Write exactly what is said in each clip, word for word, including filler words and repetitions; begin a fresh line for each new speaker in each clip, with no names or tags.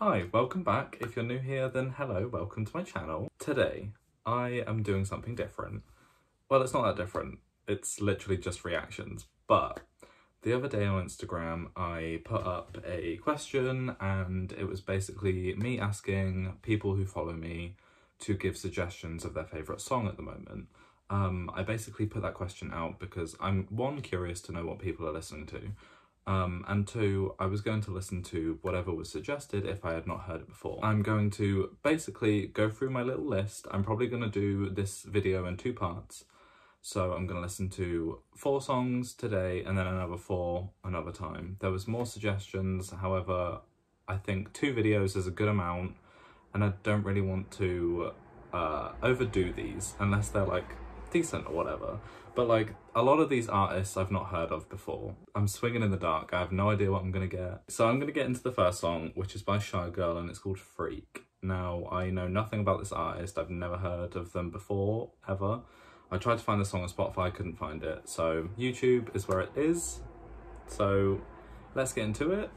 Hi, welcome back. If you're new here, then hello, welcome to my channel. Today, I am doing something different. Well, it's not that different. It's literally just reactions. But the other day on Instagram, I put up a question and it was basically me asking people who follow me to give suggestions of their favourite song at the moment. Um, I basically put that question out because I'm, one, curious to know what people are listening to. Um, and two, I was going to listen to whatever was suggested if I had not heard it before. I'm going to basically go through my little list. I'm probably going to do this video in two parts. So I'm going to listen to four songs today and then another four another time. There was more suggestions, however, I think two videos is a good amount and I don't really want to uh, overdo these unless they're like decent or whatever. But like a lot of these artists I've not heard of before. I'm swinging in the dark. I have no idea what I'm gonna get. So I'm gonna get into the first song, which is by Shy Girl and it's called Freak. Now, I know nothing about this artist. I've never heard of them before, ever. I tried to find the song on Spotify, I couldn't find it. So YouTube is where it is. So let's get into it.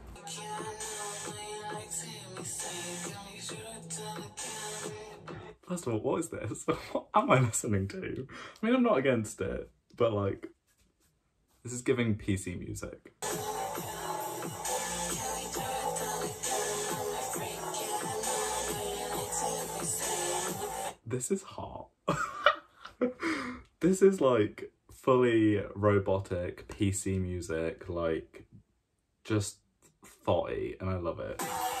First of all, what is this? What am I listening to? I mean, I'm not against it, but like, this is giving P C music. This is hot. This is like fully robotic P C music, like just thoughty, and I love it.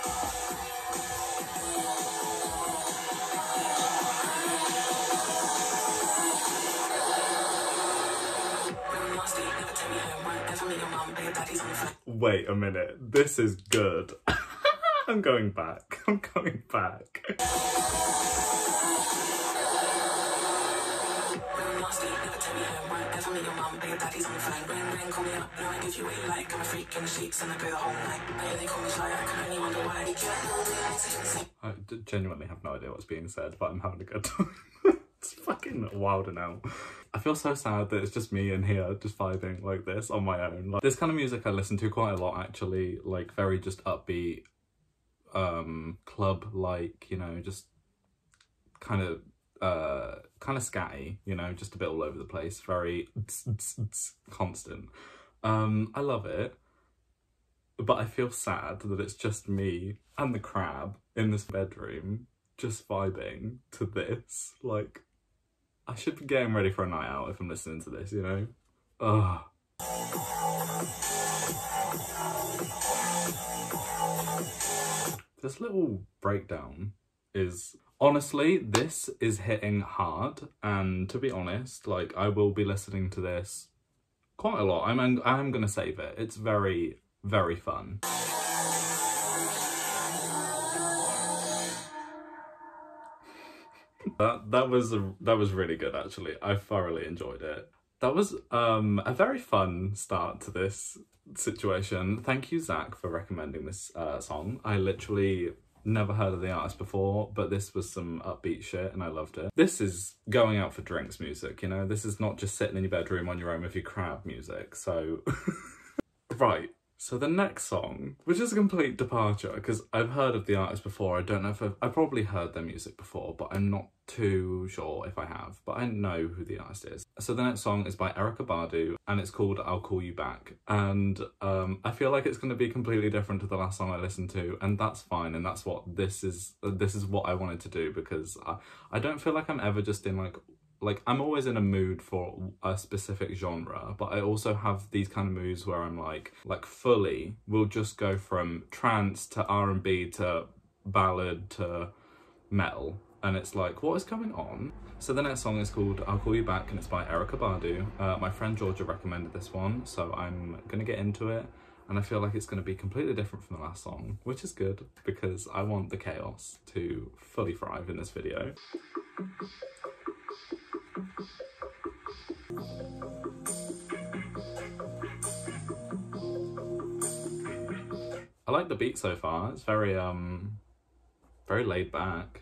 Wait a minute, this is good. I'm going back, I'm going back. I genuinely have no idea what's being said, but I'm having a good time. It's fucking wild now. I feel so sad that it's just me in here just vibing like this on my own. Like, this kind of music I listen to quite a lot actually, like very just upbeat, um, club-like, you know, just kind of uh, kind of scatty, you know, just a bit all over the place, very constant. Um, I love it, but I feel sad that it's just me and the crab in this bedroom just vibing to this. Like, I should be getting ready for a night out if I'm listening to this, you know? Ugh. This little breakdown is... Honestly, this is hitting hard, and to be honest, like, I will be listening to this quite a lot. I'm, I'm gonna save it. It's very, very fun. That that was a, that was really good actually. I thoroughly enjoyed it. That was um a very fun start to this situation. Thank you, Zach, for recommending this uh, song. I literally never heard of the artist before, but this was some upbeat shit and I loved it. This is going out for drinks music, you know? This is not just sitting in your bedroom on your own with your crab music, so... Right. So the next song, which is a complete departure, because I've heard of the artist before. I don't know if I've, I've probably heard their music before, but I'm not too sure if I have, but I know who the artist is. So the next song is by Erykah Badu, and it's called I'll Call You Back. And um, I feel like it's going to be completely different to the last song I listened to, and that's fine, and that's what this is, this is what I wanted to do, because I, I don't feel like I'm ever just in like, Like, I'm always in a mood for a specific genre, but I also have these kind of moods where I'm like, like fully, we'll just go from trance to R and B to ballad to metal. And it's like, what is going on? So the next song is called I'll Call You Back, and it's by Erykah Badu. Uh, my friend Georgia recommended this one, so I'm gonna get into it. And I feel like it's gonna be completely different from the last song, which is good because I want the chaos to fully thrive in this video. I like the beat so far. It's very, um, very laid back.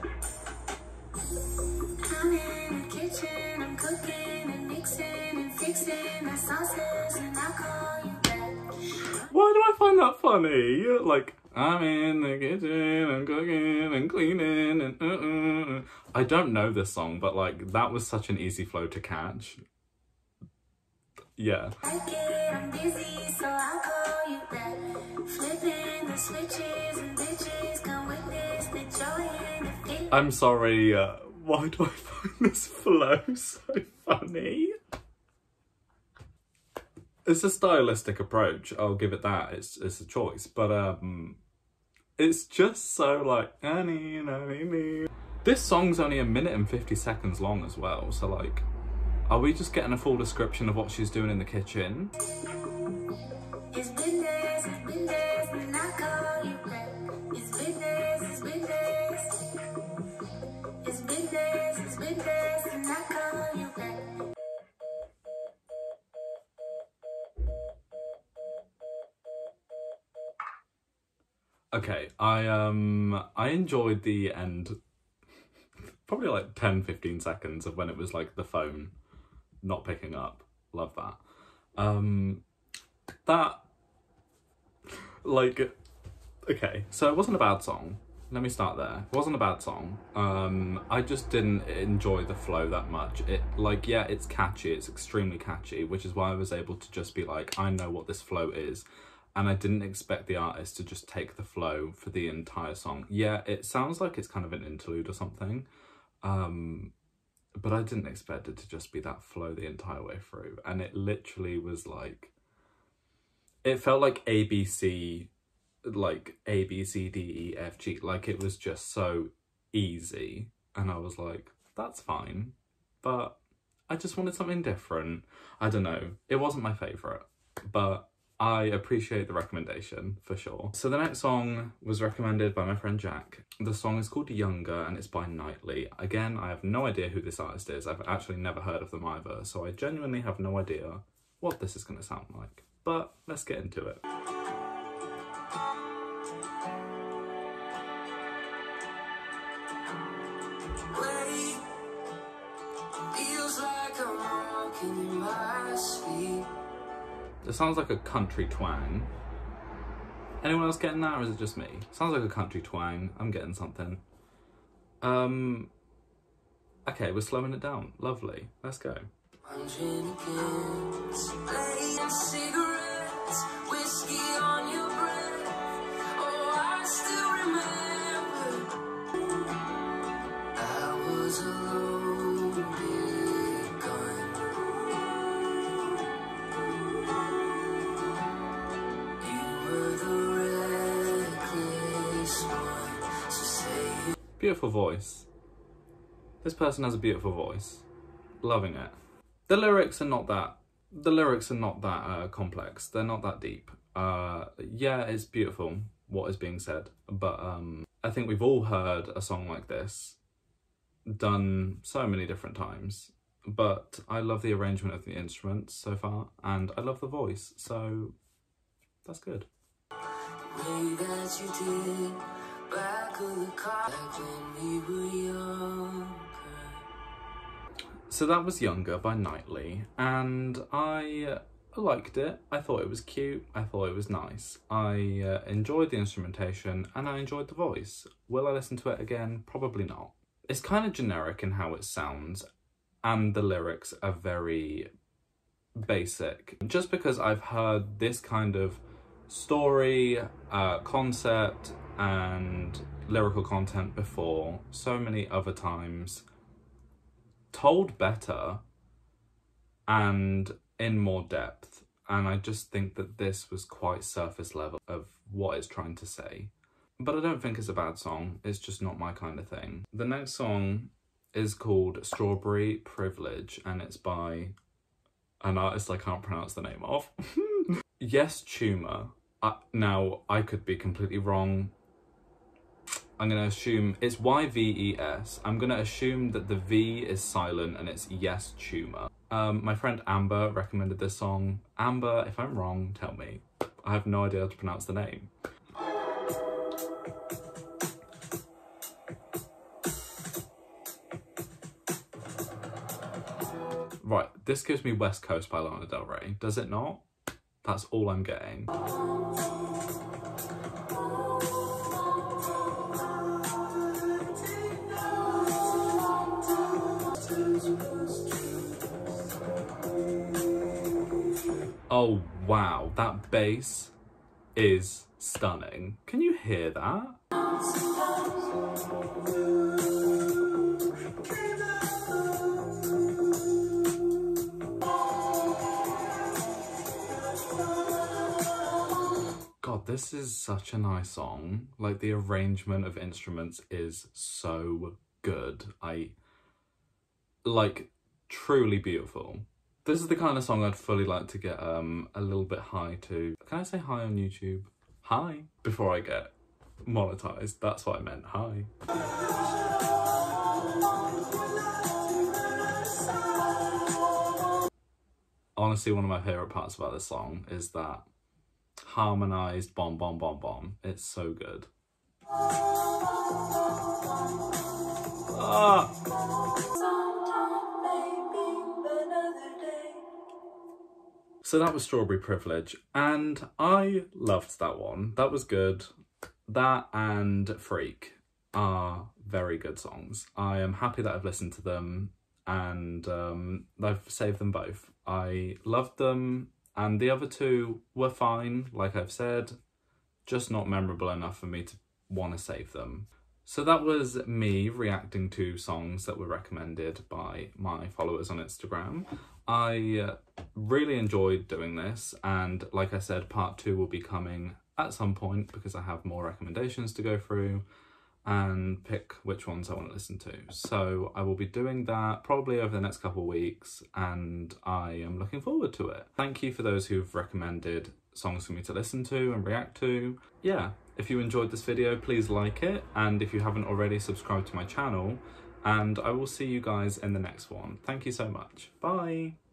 I'm in the kitchen, I'm cooking and mixing and fixing my sauces and I'll call you back. Why do I find that funny? Like, I'm in the kitchen, I'm cooking and cleaning and uh, uh, uh. I don't know this song, but like that was such an easy flow to catch. Yeah. I'm busy, so I'll call you back. Flipping the switches and bitches come witness the joy and the feeling. I'm sorry, uh, why do I find this flow so funny? It's a stylistic approach, I'll give it that, it's it's a choice, but um, it's just so like, this song's only a minute and fifty seconds long as well, so like, are we just getting a full description of what she's doing in the kitchen? It's business, it's business, and I call you back. It's business, it's business. It's business, it's business, and I call you back. Okay, I um I enjoyed the end, probably like ten fifteen seconds of when it was like the phone not picking up. Love that. Um that like okay, so it wasn't a bad song. Let me start there. It wasn't a bad song. Um I just didn't enjoy the flow that much. It like yeah, it's catchy, it's extremely catchy, which is why I was able to just be like, I know what this flow is. And I didn't expect the artist to just take the flow for the entire song. Yeah, it sounds like it's kind of an interlude or something. Um, but I didn't expect it to just be that flow the entire way through. And it literally was like, it felt like A B C, like A, B, C, D, E, F, G. Like it was just so easy. And I was like, that's fine. But I just wanted something different. I don't know. It wasn't my favourite, but I appreciate the recommendation for sure. So the next song was recommended by my friend Jack. The song is called Younger and it's by Nightly. Again, I have no idea who this artist is. I've actually never heard of them either, so I genuinely have no idea what this is going to sound like. But let's get into it. Feels like I'm walking in my sleep. It sounds like a country twang. Anyone else getting that, or is it just me? Sounds like a country twang. I'm getting something. Um. Okay, we're slowing it down. Lovely. Let's go. Beautiful voice. This person has a beautiful voice. Loving it. The lyrics are not that, the lyrics are not that uh, complex. They're not that deep. Uh, yeah, it's beautiful what is being said, but um, I think we've all heard a song like this done so many different times, but I love the arrangement of the instruments so far, and I love the voice, so that's good. Way that you did. Back of the car, like when we were younger. So that was Younger by Nightly, and I liked it. I thought it was cute, I thought it was nice. I uh, enjoyed the instrumentation and I enjoyed the voice. Will I listen to it again? Probably not. It's kind of generic in how it sounds, and the lyrics are very basic. Just because I've heard this kind of story, uh, concept, and lyrical content before so many other times, told better and in more depth, and I just think that this was quite surface level of what it's trying to say. But I don't think it's a bad song, it's just not my kind of thing. The next song is called Strawberry Privilege, and it's by an artist I can't pronounce the name of. Yes, Tumor. Uh, now, I could be completely wrong. I'm going to assume it's Y V E S. I'm going to assume that the V is silent and it's Yes, Tumor. Um, my friend Amber recommended this song. Amber, if I'm wrong, tell me. I have no idea how to pronounce the name. Right, this gives me West Coast by Lana Del Rey. Does it not? That's all I'm getting. Oh wow, that bass is stunning. Can you hear that? God, this is such a nice song. Like, the arrangement of instruments is so good. I, like, truly beautiful. This is the kind of song I'd fully like to get um a little bit high to. Can I say hi on YouTube? Hi. Before I get monetized. That's what I meant. Hi. Honestly, one of my favourite parts about this song is that harmonised bomb, bomb, bomb, bomb. It's so good. Ah. So that was Strawberry Privilege, and I loved that one. That was good. That and Freak are very good songs. I am happy that I've listened to them, and um, I've saved them both. I loved them, and the other two were fine, like I've said, just not memorable enough for me to want to save them. So that was me reacting to songs that were recommended by my followers on Instagram. I uh, really enjoyed doing this, and like I said, part two will be coming at some point because I have more recommendations to go through and pick which ones I want to listen to. So I will be doing that probably over the next couple of weeks, and I am looking forward to it. Thank you for those who've recommended songs for me to listen to and react to. Yeah, if you enjoyed this video, please like it, and if you haven't already, subscribe to my channel, and I will see you guys in the next one. Thank you so much. Bye!